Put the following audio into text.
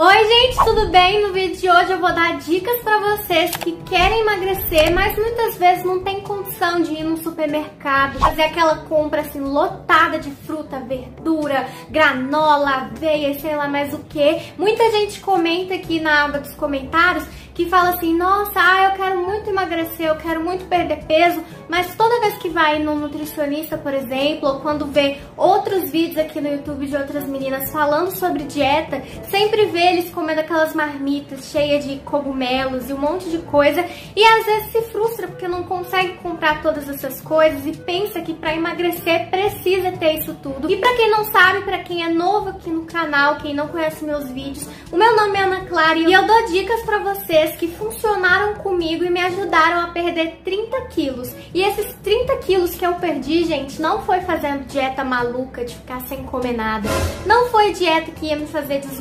Oi gente, tudo bem? No vídeo de hoje eu vou dar dicas pra vocês que querem emagrecer, mas muitas vezes não tem condição de ir no supermercado, fazer aquela compra assim lotada de fruta, verdura, granola, aveia e sei lá mais o que. Muita gente comenta aqui na aba dos comentários que fala assim, nossa, eu quero muito emagrecer, eu quero muito perder peso, mas toda vez que vai no nutricionista, por exemplo, ou quando vê outros vídeos aqui no YouTube de outras meninas falando sobre dieta, sempre vê eles comendo aquelas marmitas cheias de cogumelos e um monte de coisa, e às vezes se frustra porque não consegue comprar todas essas coisas e pensa que para emagrecer precisa ter isso tudo. E para quem não sabe, para quem é novo aqui no canal, quem não conhece meus vídeos, o meu nome é Ana Clara e eu dou dicas para vocês que funcionaram comigo e me ajudaram a perder 30 quilos. E esses 30 quilos que eu perdi, gente, não foi fazendo dieta maluca de ficar sem comer nada, não foi dieta que ia me fazer